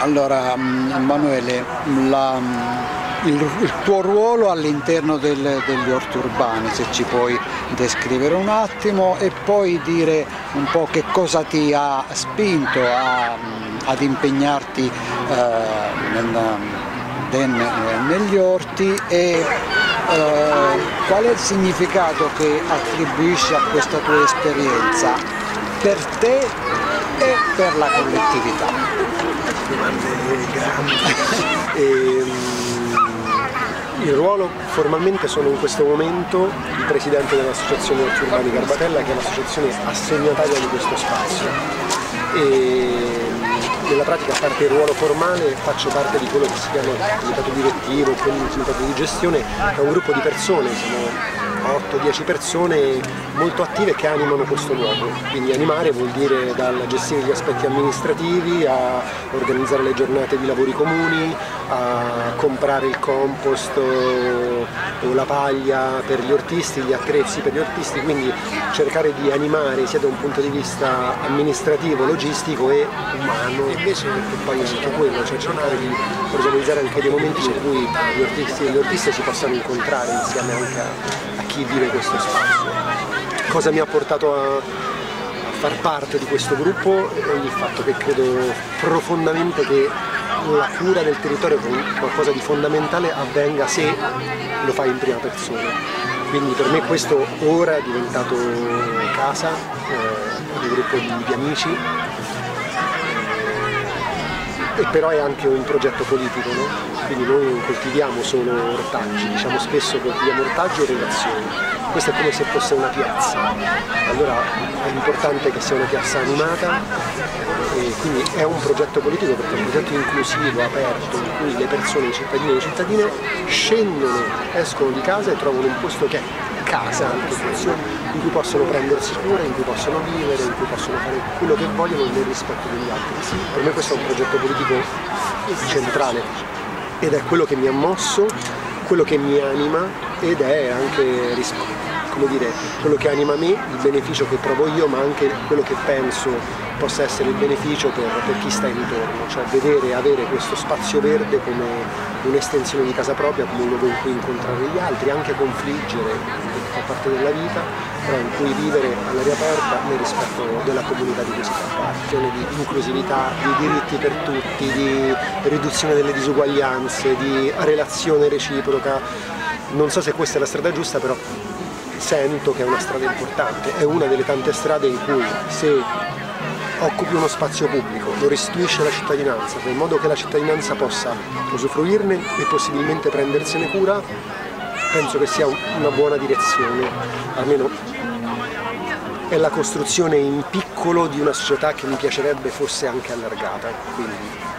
Allora, Emanuele, il tuo ruolo all'interno degli orti urbani, se ci puoi descrivere un attimo e poi dire un po' che cosa ti ha spinto ad impegnarti negli orti e qual è il significato che attribuisci a questa tua esperienza per te e per la collettività? Domande grandi. Il ruolo, formalmente sono in questo momento il presidente dell'Associazione Orti Urbani Garbatella, che è l'associazione assegnataria di questo spazio. Nella pratica, a parte il ruolo formale, faccio parte di quello che si chiama il comitato direttivo, quindi il comitato di gestione, che è un gruppo di persone, siamo 8-10 persone molto attive che animano questo luogo. Quindi animare vuol dire dal gestire gli aspetti amministrativi, a organizzare le giornate di lavori comuni, a comprare il compost o la paglia per gli ortisti, gli attrezzi per gli ortisti, quindi cercare di animare sia da un punto di vista amministrativo, logistico e umano, invece poi anche quello, cioè cercare di organizzare anche dei momenti in cui gli ortisti e le ortiste si possano incontrare insieme anche a chi vive questo spazio. Cosa mi ha portato a far parte di questo gruppo? Il fatto che credo profondamente che la cura del territorio come qualcosa di fondamentale avvenga se lo fai in prima persona. Quindi per me questo ora è diventato casa, un gruppo di amici, e però è anche un progetto politico, no? Quindi noi non coltiviamo solo ortaggi, diciamo spesso coltiviamo ortaggi o relazioni. Questa è come se fosse una piazza, allora è importante che sia una piazza animata e quindi è un progetto politico perché è un progetto inclusivo, aperto, in cui le persone, i cittadini e le cittadine scendono, escono di casa e trovano un posto che è casa, anche in cui possono prendersi cura, in cui possono vivere, in cui possono fare quello che vogliono nel rispetto degli altri. Per me questo è un progetto politico centrale ed è quello che mi ha mosso, quello che mi anima ed è anche, come dire, quello che anima me, il beneficio che provo io, ma anche quello che penso possa essere il beneficio per chi sta intorno, cioè vedere e avere questo spazio verde come un'estensione di casa propria, come un luogo in cui incontrare gli altri, anche confliggere, che fa parte della vita, però in cui vivere all'aria aperta nel rispetto della comunità di cui si fa parte, di inclusività, di diritti per tutti, di riduzione delle disuguaglianze, di relazione reciproca. Non so se questa è la strada giusta, però sento che è una strada importante, è una delle tante strade in cui se occupi uno spazio pubblico, lo restituisce alla cittadinanza, in modo che la cittadinanza possa usufruirne e possibilmente prendersene cura, penso che sia una buona direzione, almeno è la costruzione in piccolo di una società che mi piacerebbe fosse anche allargata. Quindi